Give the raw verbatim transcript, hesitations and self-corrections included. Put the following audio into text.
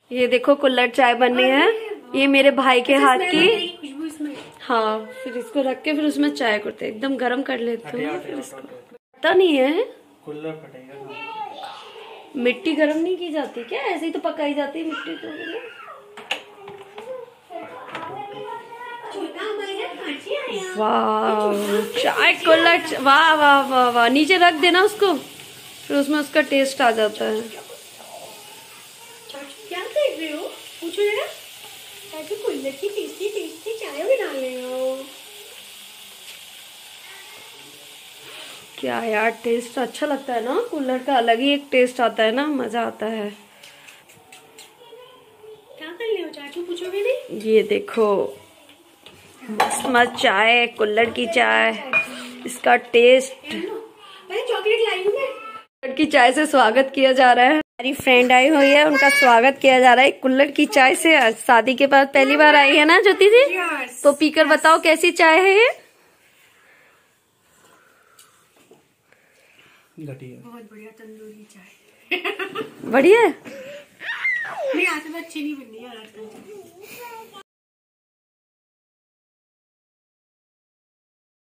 ये देखो कुल्हड़ चाय बननी है, ये मेरे भाई के हाथ की। हाँ, फिर इसको रख के फिर उसमें चाय करते, एकदम गरम कर लेते हो। फिर इसको पता नहीं है, कुल्हड़ फटेगा। मिट्टी गरम नहीं की जाती क्या? ऐसे ही तो पकाई जाती है मिट्टी को। वाह, चाय कुल्हड़, वाह वाह वाह वाह। नीचे रख देना उसको, फिर उसमें उसका टेस्ट आ जाता है। क्या देख रहे हो? पूछो जरा। चाचू कुल्हड़ की टेस्टी टेस्टी चाय बना रहे हो। क्या यार, टेस्ट अच्छा लगता है ना, कुल्हड़ का अलग ही एक टेस्ट आता है ना, मजा आता है। क्या कर रहे हो चाचू? पूछोगे नहीं? ये देखो मस्त मस्त चाय, कुल्हड़ की चाय, इसका टेस्ट। मैं चॉकलेट लाई हूँ। कुल्हड़ की चाय से स्वागत किया जा रहा है। हमारी फ्रेंड आई हुई है, उनका स्वागत किया जा रहा है कुल्हड़ की चाय से। आज शादी के बाद पहली बार आई है ना ज्योति जी? yes, तो पीकर yes. बताओ कैसी चाय है ये? घटिया, बहुत बढ़िया तंदूरी चाय। बढ़िया है। नहीं, आज तो अच्छी नहीं बनी है।